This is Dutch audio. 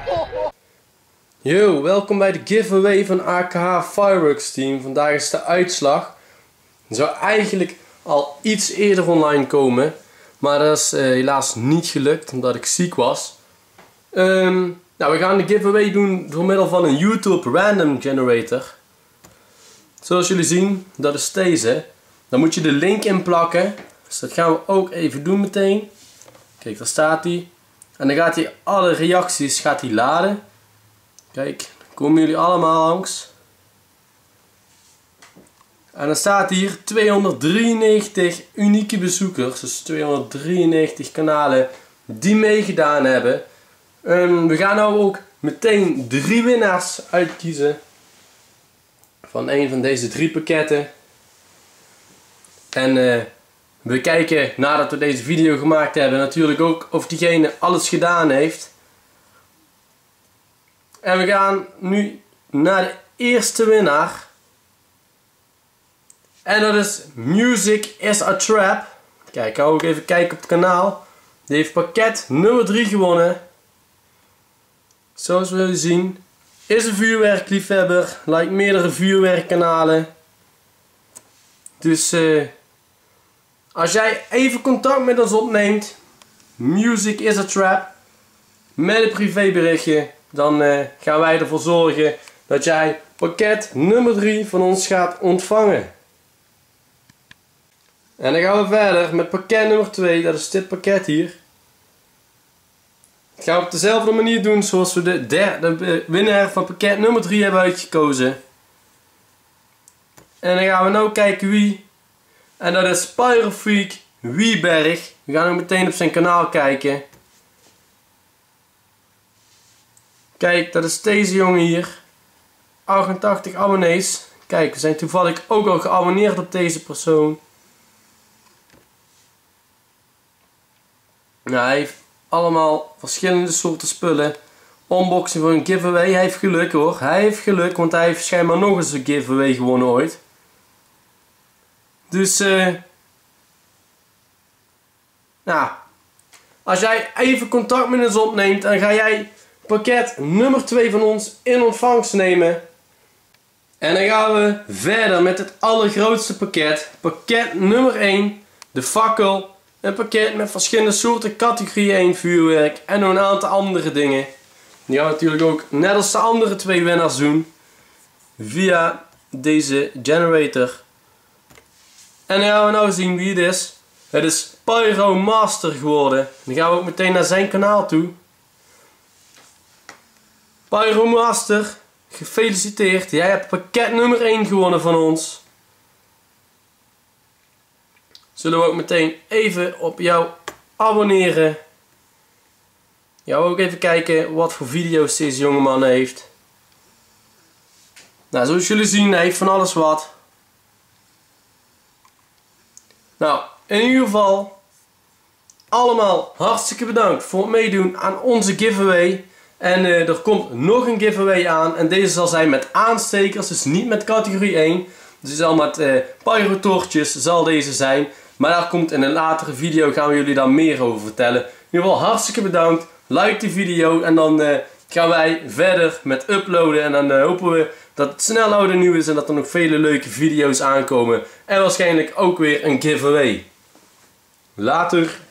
Yo, welkom bij de giveaway van AKH Fireworks Team. Vandaag is de uitslag. Het zou eigenlijk al iets eerder online komen, maar dat is helaas niet gelukt omdat ik ziek was. Nou, we gaan de giveaway doen door middel van een YouTube Random Generator. Zoals jullie zien, dat is deze. Dan moet je de link inplakken. Dus dat gaan we ook even doen meteen. Kijk, daar staat hij. En dan gaat hij alle reacties laden. Kijk, dan komen jullie allemaal langs. En dan staat hier 293 unieke bezoekers. Dus 293 kanalen die meegedaan hebben. We gaan nou ook meteen 3 winnaars uitkiezen. Van een van deze 3 pakketten. En we kijken nadat we deze video gemaakt hebben natuurlijk ook of diegene alles gedaan heeft. En we gaan nu naar de eerste winnaar. En dat is Music is a Trap. Kijk, ik ga ook even kijken op het kanaal. Die heeft pakket nummer 3 gewonnen. Zoals we jullie zien. Is een vuurwerkliefhebber. Lijkt meerdere vuurwerkkanalen. Dus als jij even contact met ons opneemt. Music is a Trap. Met een privéberichtje. Dan gaan wij ervoor zorgen dat jij pakket nummer 3 van ons gaat ontvangen. En dan gaan we verder met pakket nummer 2. Dat is dit pakket hier. Dat gaan we op dezelfde manier doen zoals we de winnaar van pakket nummer 3 hebben uitgekozen. En dan gaan we nu kijken wie. En dat is Pyrofreak Wieberg. We gaan ook meteen op zijn kanaal kijken. Kijk, dat is deze jongen hier. 88 abonnees. Kijk, we zijn toevallig ook al geabonneerd op deze persoon. Nou, hij heeft allemaal verschillende soorten spullen. Unboxing voor een giveaway. Hij heeft geluk hoor. Hij heeft geluk, want hij heeft schijnbaar nog eens een giveaway gewonnen ooit. Dus, nou. Als jij even contact met ons opneemt, dan ga jij pakket nummer 2 van ons in ontvangst nemen. En dan gaan we verder met het allergrootste pakket. Pakket nummer 1. De fakkel. Een pakket met verschillende soorten categorie 1 vuurwerk. En nog een aantal andere dingen. Die gaan we natuurlijk ook net als de andere 2 winnaars doen. Via deze generator. En dan gaan we nou zien wie het is. Het is Pyro Master geworden. Dan gaan we ook meteen naar zijn kanaal toe. Pyro Master, gefeliciteerd. Jij hebt pakket nummer 1 gewonnen van ons. Zullen we ook meteen even op jou abonneren. Jou ook even kijken wat voor video's deze jongeman heeft. Nou, zoals jullie zien, hij heeft van alles wat. Nou, in ieder geval, allemaal hartstikke bedankt voor het meedoen aan onze giveaway. En er komt nog een giveaway aan. En deze zal zijn met aanstekers, dus niet met categorie 1. Dus zal met pyrotoortjes zal deze zijn. Maar daar komt in een latere video, gaan we jullie daar meer over vertellen. In ieder geval hartstikke bedankt. Like de video en dan gaan wij verder met uploaden. En dan hopen we dat het snel oud en nieuw is en dat er nog vele leuke video's aankomen. En waarschijnlijk ook weer een giveaway. Later.